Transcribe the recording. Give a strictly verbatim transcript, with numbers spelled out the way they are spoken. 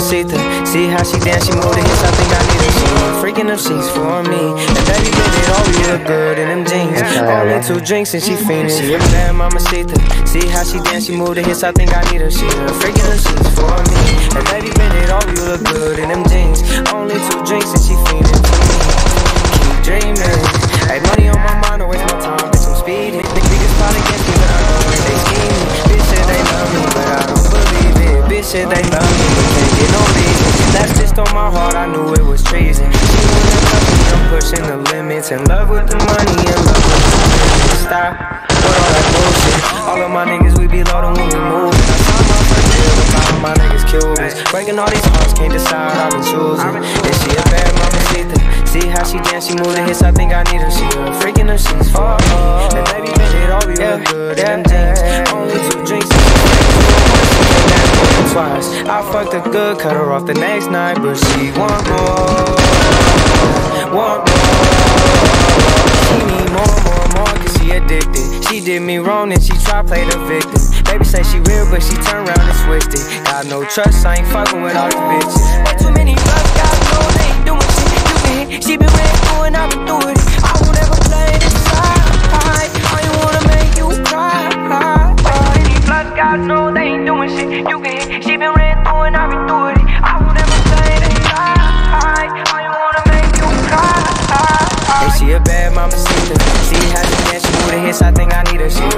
mamacita. See how she dance, she move the hips, I think I need her. She freaking them sheets for me. And baby, baby, it all you look good in them jeans. Only two drinks and she fiendin'. She a bad mamacita. See how she dance, she move the hips, I think I need her. She freaking them sheets for me. And baby, baby, it all you look good in them jeans. Only two drinks and she fiendin' for me. Keep dreaming. Hey, money on my mind, don't waste my time, bitch, I'm speeding. Niggas plot against me, but I know that they scheming. Bitch said they love me, but I don't believe it. Bitch said they love me, but can't get no reason. That's just on my heart, I knew it was treason. She wanna touch me, I'm pushing the limits. In love with the money, in love with the money. Stop with all that bullshit. All of my niggas, we be loaded when we move. I saw my first deal with all of my niggas Cubans. Breaking all these hearts, can't decide, I've been choosing. And she a bad mamacita. See how she dance, she move the hips, I think I need her. She a freaking her sheets for me. And baby, bitch, it all be real good in them jeans. Only two drinks and she twice. I fucked her good, cut her off the next night, but she want more, want more. She need more, more, more, cause she addicted. She did me wrong and she tried play the victim. Baby say she real, but she turn around and switched it. Got no trust, I ain't fucking with all these bitches. Way too many fucks, got no, they ain't doing shit. You can hit, she been waiting through and I've been through it. I won't ever play this side. I ain't wanna make you cry. Way too many fucks, got no, they ain't doing shit. You can hit, she been waiting through and I've been through it. I won't ever play this side. I ain't wanna make you cry. Hey, she a bad mamacita. See how she dance, she move the hips, I think I need her. She